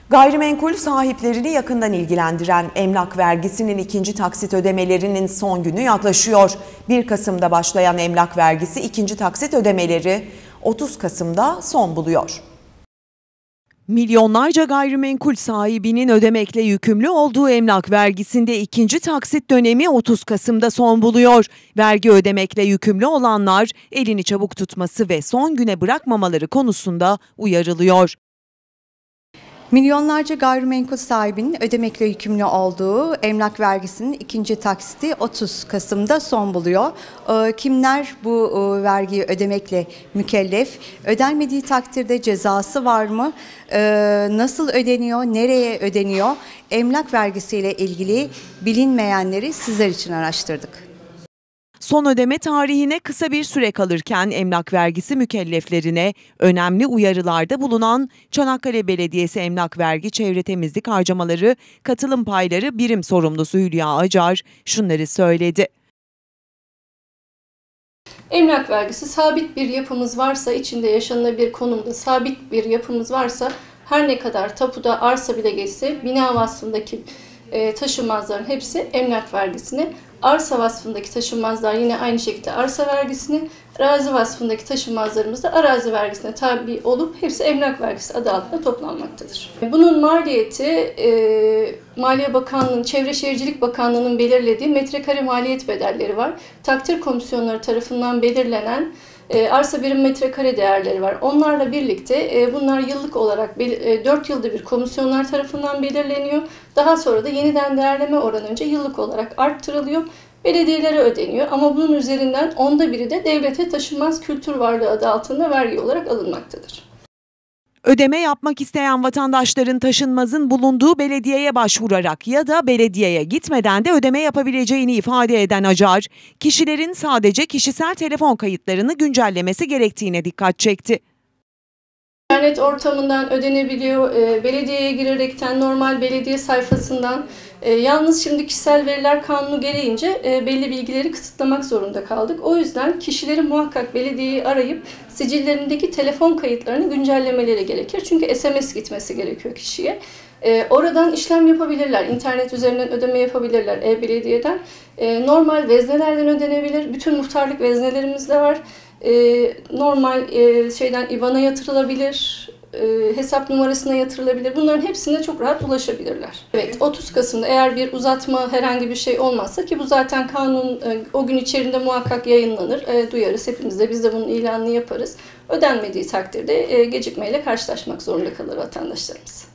Gayrimenkul sahiplerini yakından ilgilendiren emlak vergisinin ikinci taksit ödemelerinin son günü yaklaşıyor. 1 Kasım'da başlayan emlak vergisi ikinci taksit ödemeleri 30 Kasım'da son buluyor. Milyonlarca gayrimenkul sahibinin ödemekle yükümlü olduğu emlak vergisinde ikinci taksit dönemi 30 Kasım'da son buluyor. Vergi ödemekle yükümlü olanlar elini çabuk tutması ve son güne bırakmamaları konusunda uyarılıyor. Milyonlarca gayrimenkul sahibinin ödemekle yükümlü olduğu emlak vergisinin ikinci taksiti 30 Kasım'da son buluyor. Kimler bu vergiyi ödemekle mükellef? Ödenmediği takdirde cezası var mı? Nasıl ödeniyor? Nereye ödeniyor? Emlak vergisiyle ilgili bilinmeyenleri sizler için araştırdık. Son ödeme tarihine kısa bir süre kalırken emlak vergisi mükelleflerine önemli uyarılarda bulunan Çanakkale Belediyesi Emlak Vergi Çevre Temizlik Harcamaları Katılım Payları Birim Sorumlusu Hülya Acar şunları söyledi. Emlak vergisi sabit bir yapımız varsa, içinde yaşanılabilir konumda sabit bir yapımız varsa her ne kadar tapuda arsa bile geçse bina vasfındaki taşınmazların hepsi emlak vergisini, arsa vasfındaki taşınmazlar yine aynı şekilde arsa vergisini, arazi vasfındaki taşınmazlarımız da arazi vergisine tabi olup hepsi emlak vergisi adı altında toplanmaktadır. Bunun maliyeti Maliye Bakanlığı'nın, Çevre Şehircilik Bakanlığı'nın belirlediği metrekare maliyet bedelleri var. Takdir komisyonları tarafından belirlenen arsa birim metrekare değerleri var. Onlarla birlikte bunlar yıllık olarak 4 yılda bir komisyonlar tarafından belirleniyor. Daha sonra da yeniden değerleme oranınca yıllık olarak arttırılıyor. Belediyelere ödeniyor ama bunun üzerinden 1/10'ü de devlete taşınmaz kültür varlığı adı altında vergi olarak alınmaktadır. Ödeme yapmak isteyen vatandaşların taşınmazın bulunduğu belediyeye başvurarak ya da belediyeye gitmeden de ödeme yapabileceğini ifade eden Acar, kişilerin sadece kişisel telefon kayıtlarını güncellemesi gerektiğine dikkat çekti. İnternet ortamından ödenebiliyor, belediyeye girerekten normal belediye sayfasından, yalnız şimdi kişisel veriler kanunu gereğince belli bilgileri kısıtlamak zorunda kaldık. O yüzden kişilerin muhakkak belediyeyi arayıp sicillerindeki telefon kayıtlarını güncellemeleri gerekir. Çünkü SMS gitmesi gerekiyor kişiye. Oradan işlem yapabilirler, internet üzerinden ödeme yapabilirler e-belediyeden. Normal veznelerden ödenebilir, bütün muhtarlık veznelerimiz de var. Normal IBAN'a yatırılabilir, hesap numarasına yatırılabilir. Bunların hepsine çok rahat ulaşabilirler. Evet, 30 Kasım'da eğer bir uzatma herhangi bir şey olmazsa ki bu zaten kanun o gün içerisinde muhakkak yayınlanır, duyarız hepimiz de, biz de bunun ilanını yaparız. Ödenmediği takdirde gecikmeyle karşılaşmak zorunda kalır vatandaşlarımız.